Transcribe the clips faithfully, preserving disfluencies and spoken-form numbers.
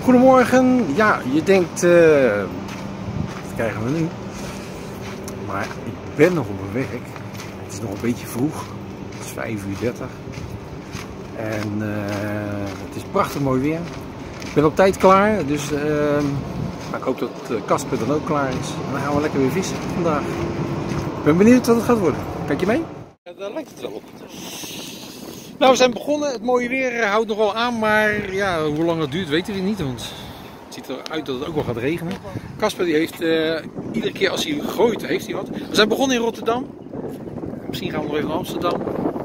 Goedemorgen. Ja, je denkt, uh, wat krijgen we nu? Maar ik ben nog op mijn werk. Het is nog een beetje vroeg. Het is vijf uur dertig. En uh, het is prachtig mooi weer. Ik ben op tijd klaar, dus uh, ik hoop dat Casper dan ook klaar is. En dan gaan we lekker weer vissen vandaag. Ik ben benieuwd wat het gaat worden. Kijk je mee? Ja, daar lijkt het wel op. Nou, we zijn begonnen. Het mooie weer houdt nog wel aan, maar ja, hoe lang het duurt weten we niet, want het ziet eruit dat het ook wel gaat regenen. Casper die heeft uh, iedere keer als hij gooit, heeft hij wat. We zijn begonnen in Rotterdam. Misschien gaan we nog even naar Amsterdam.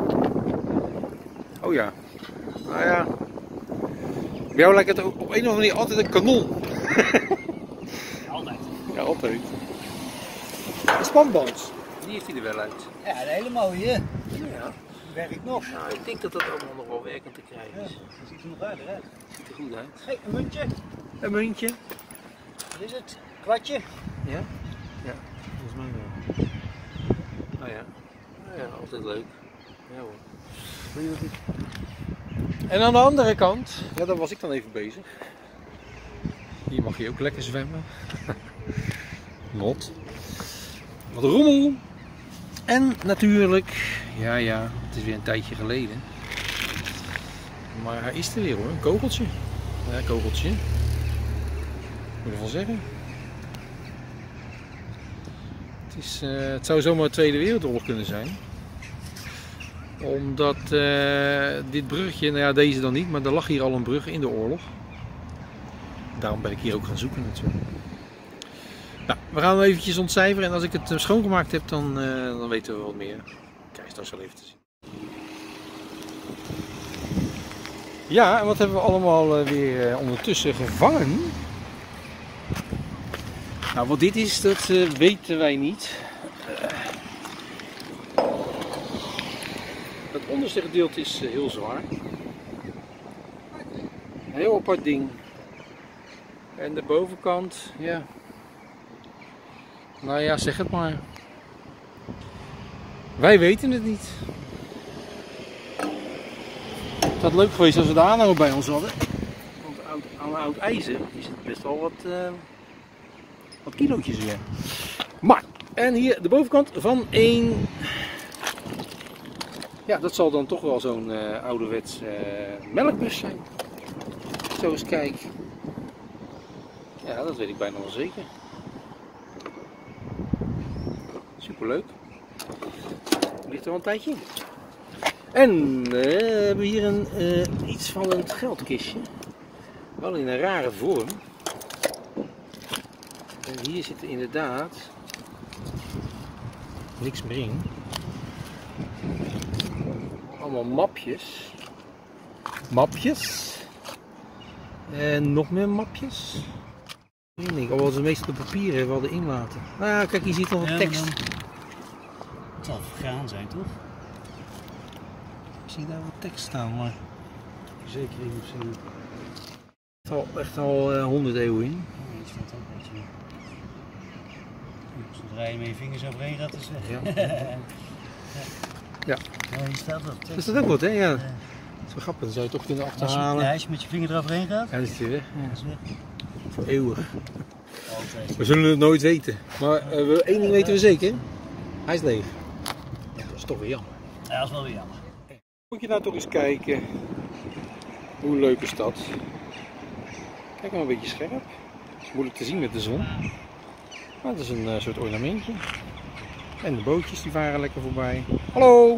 Oh ja. Nou ja. Bij jou lijkt het op een of andere manier altijd een kanon. Altijd. Ja, altijd. Een spanband. Die heeft hij er wel uit. Ja, een hele mooie. Ja. Werkt nog. Nou, ik denk dat dat allemaal nog wel werkend te krijgen is. Ja, dat ziet er nog uit, hè? Ziet er goed uit. Hey, een muntje. Een muntje. Wat is het? Kwartje. Ja? Ja, volgens mij wel. Nou ja. Nou ja, altijd leuk. Ja hoor. Weet je wat ik... En aan de andere kant, ja, daar was ik dan even bezig. Hier mag je ook lekker zwemmen. Not. Wat rommel. En natuurlijk, ja ja, het is weer een tijdje geleden. Maar hij is er weer hoor, een kogeltje. Ja, een kogeltje. Moet je ervan zeggen. Het, is, uh, het zou zomaar de Tweede Wereldoorlog kunnen zijn. Omdat uh, dit bruggetje, nou ja deze dan niet, maar er lag hier al een brug in de oorlog. Daarom ben ik hier ook gaan zoeken natuurlijk. Nou, we gaan hem eventjes ontcijferen en als ik het schoongemaakt heb, dan, uh, dan weten we wat meer. Kijk, straks wel even te zien. Ja, en wat hebben we allemaal uh, weer uh, ondertussen gevangen? Nou, wat dit is, dat uh, weten wij niet. Uh, het onderste gedeelte is uh, heel zwaar. Een heel apart ding. En de bovenkant, ja. Nou ja, zeg het maar. Wij weten het niet. Het had leuk geweest als we de aanhanger bij ons hadden. Want oud, aan oud ijzer is het best wel wat, uh, wat kilootjes weer. Maar, en hier de bovenkant van een... Ja, dat zal dan toch wel zo'n uh, ouderwets uh, melkbus zijn. Zo eens kijken. Ja, dat weet ik bijna wel zeker. Superleuk. Ligt er wel een tijdje in. En uh, we hebben hier een, uh, iets van een geldkistje. Wel in een rare vorm. En hier zit er inderdaad niks meer in. Allemaal mapjes. Mapjes. En nog meer mapjes. Ik denk, al was de meeste papieren wel erin laten. Nou, kijk, hier ziet nog een ja, tekst. Dan... Het zal vergaan zijn, toch? Ik zie daar wat tekst staan, maar... Verzekering of zo. Het zal echt al uh, honderd eeuwen in. Ja, hier staat ook een beetje meer. Zodra je met je vingers overheen gaat, is het weg. Ja. Ja. Ja, hier staat dat. Dat is dat ook wat, hè? Ja. Ja. Dat is wel grappig, dan zou je toch kunnen achterhalen. Als je, ja, als je met je vinger eroverheen gaat, ja, dan is hij weg. Ja. Dat is weg. Voor eeuwig. Altijd. We zullen het nooit weten. Maar uh, we, één ding weten we zeker. Hij is leeg. Ja, dat is toch weer jammer. Ja, dat is wel weer jammer. Moet je nou toch eens kijken. Hoe leuk is dat? Kijk maar een beetje scherp. Het is moeilijk te zien met de zon. Maar het is een uh, soort ornamentje. En de bootjes die varen lekker voorbij. Hallo!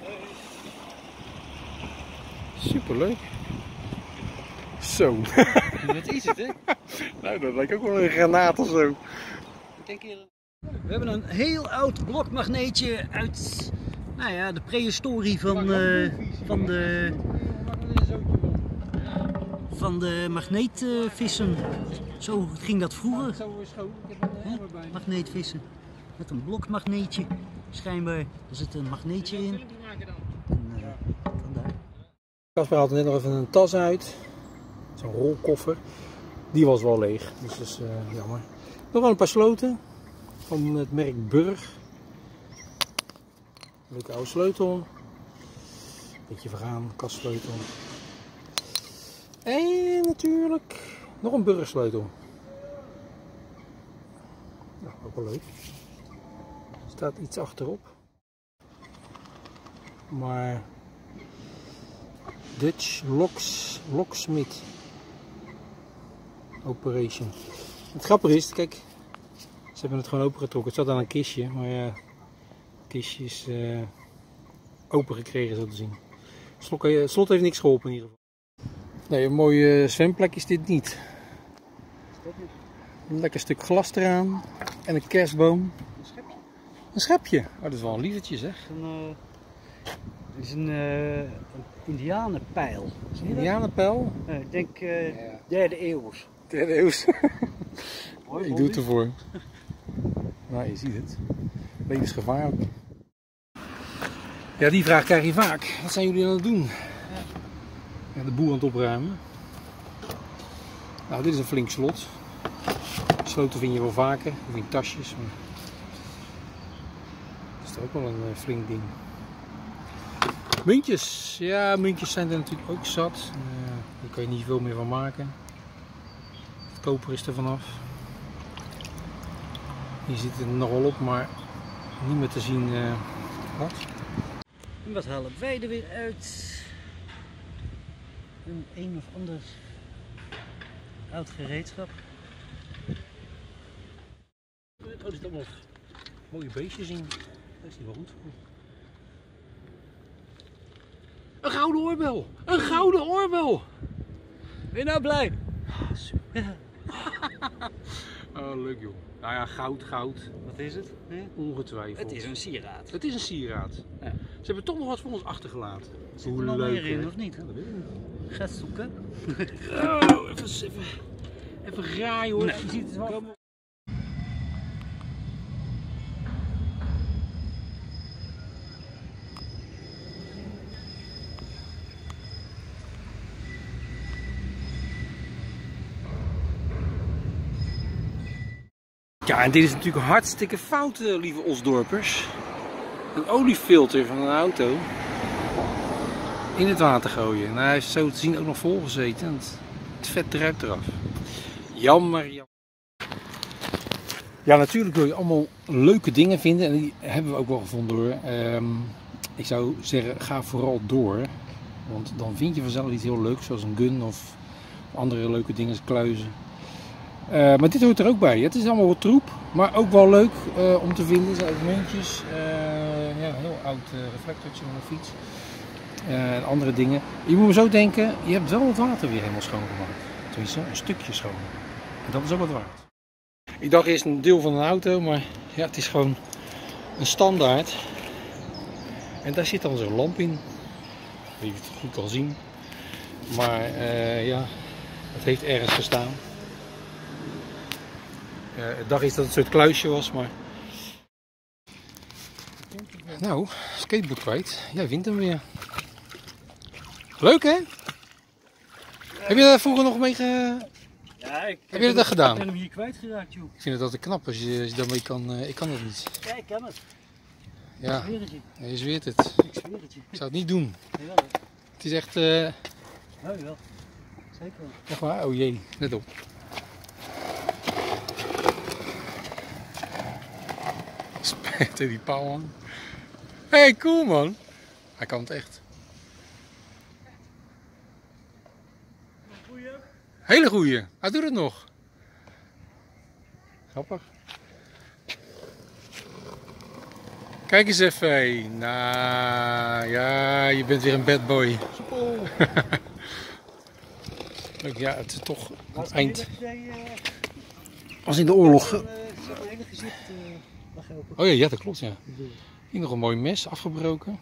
Superleuk. Zo. Wat is het, hè? Nou, dat lijkt ook wel een granaat of zo. We hebben een heel oud blokmagneetje uit nou ja, de prehistorie van, uh, van de, van de magneetvissen. Zo ging dat vroeger. He? Magneetvissen. Met een blokmagneetje. Schijnbaar, er zit een magneetje in. En, uh, vandaar. Casper haalde net nog even een tas uit. Zo'n rolkoffer. Die was wel leeg, dus dat is uh, jammer. Nog wel een paar sloten van het merk Burg. Leuke oude sleutel. Beetje vergaan, kastsleutel. En natuurlijk Nog een burgersleutel. Nou, ook wel leuk. Er staat iets achterop. Maar Dutch Locks, Locksmith Operation. Het grappige is, kijk, ze hebben het gewoon opengetrokken. Het zat aan een kistje, maar ja, het kistje is uh, open gekregen zo te zien. Het slot, het slot heeft niks geholpen in ieder geval. Nee, een mooie zwemplek is dit niet. Een lekker stuk glas eraan en een kerstboom. Een schepje. Een schepje? Oh, dat is wel een lievertje zeg. Een, uh, het is een, uh, een indianenpijl. Indianenpijl? Uh, ik denk uh, ja. derde eeuws. Derde eeuws. Ik doe het ervoor. Nou, je ziet het. Levensgevaarlijk. Ja, die vraag krijg je vaak. Wat zijn jullie aan het doen? Ja, de boel aan het opruimen. Nou, dit is een flink slot. Sloten vind je wel vaker, of in tasjes. Maar dat is toch ook wel een uh, flink ding. Muntjes. Ja, muntjes zijn er natuurlijk ook zat. Uh, daar kan je niet veel meer van maken. Het koper is er vanaf. Hier zit het nog wel op, maar niet meer te zien uh, wat. En wat halen wij er weer uit? Een een of ander oud gereedschap. Oh, er zitten allemaal mooie beestjes in. Dat is niet wel goed. Een gouden oorbel! Een gouden oorbel! Ben je nou blij? Ah, super. Oh, leuk joh. Nou ja, goud, goud. Wat is het? Nee? Ongetwijfeld. Het is een sieraad. Het is een sieraad. Ja. Ze hebben toch nog wat voor ons achtergelaten. Zit er nog meer in, of niet? Ja, dat weet ik niet. Ga zoeken. Oh, even, even, even graaien hoor. Nee, je ziet het wel. Ja, en dit is natuurlijk hartstikke fout, lieve Osdorpers. Een oliefilter van een auto in het water gooien. Nou, hij is zo te zien ook nog volgezeten. Het, het vet druipt eraf. Jammer, jammer. Ja, natuurlijk wil je allemaal leuke dingen vinden. En die hebben we ook wel gevonden hoor. Um, ik zou zeggen, ga vooral door. Want dan vind je vanzelf iets heel leuks. Zoals een gun of andere leuke dingen als kluizen. Uh, maar dit hoort er ook bij. Het is allemaal wat troep, maar ook wel leuk uh, om te vinden. Er zijn ook muntjes, uh, ja, een heel oud uh, reflectortje van een fiets uh, en andere dingen. Je moet me zo denken, je hebt wel het water weer helemaal schoongemaakt. Tenminste, een stukje schoon. En dat is ook wat waard. Ik dacht eerst een deel van een auto, maar ja, het is gewoon een standaard. En daar zit dan zo'n lamp in. Dat je het goed kan zien. Maar uh, ja, het heeft ergens gestaan. Uh, ik dacht eens dat het een soort kluisje was, maar... Nou, skateboard kwijt. Jij vindt hem weer. Leuk hè? Ja. Heb je daar vroeger nog mee ge... Ja, ik heb je dat gedaan? Ik ben hem hier kwijtgeraakt, joh. Ik vind het altijd knap als je, als je daarmee kan... Uh, ik kan dat niet. Ja, ik kan het. Ja, ik zweer het je. Ja, je zweert het. Ik zweer het je. Ik zou het niet doen. Jawel, het is echt... Uh... Oh, jawel. Zeker wel. Echt waar? Oh jee, let op. Spijt die paal aan. Hé, hey, cool man. Hij kan het echt. Goeie. Hele goeie. Hij doet het nog. Grappig. Kijk eens even. Hey. Nou, ja, je bent weer een bad boy. Leuk, ja, het is toch het eind. Als in de oorlog. Oh ja, ja, dat klopt, ja. Hier nog een mooi mes, afgebroken.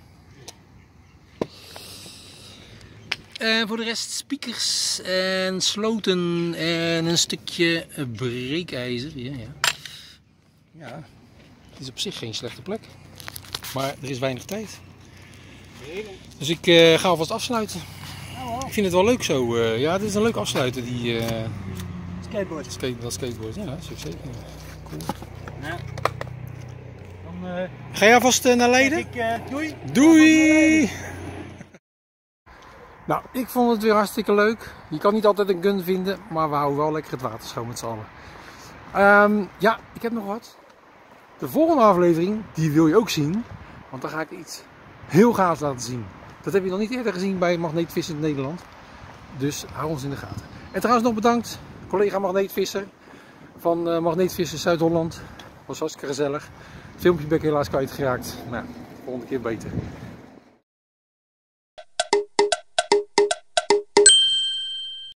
En voor de rest speakers en sloten en een stukje breekijzer. Ja, ja. Ja, het is op zich geen slechte plek. Maar er is weinig tijd. Dus ik uh, ga alvast afsluiten. Ik vind het wel leuk zo. Uh, ja, dit is een leuk afsluiten, die... Uh, skateboard. Skate, dat skateboard, ja, dat is ook zeker. Cool. Ja. Dan, uh, ga jij alvast uh, naar Leiden? Ik, uh, doei! Doei! Nou, ik vond het weer hartstikke leuk. Je kan niet altijd een gun vinden, maar we houden wel lekker het water schoon met z'n allen. Um, ja, ik heb nog wat. De volgende aflevering, die wil je ook zien. Want dan ga ik iets heel gaafs laten zien. Dat heb je nog niet eerder gezien bij Magneetvissen in Nederland. Dus hou ons in de gaten. En trouwens nog bedankt, collega Magneetvisser van uh, Magneetvissen Zuid-Holland. Was hartstikke gezellig. Het filmpje ben ik helaas kwijtgeraakt. Nou, volgende keer beter.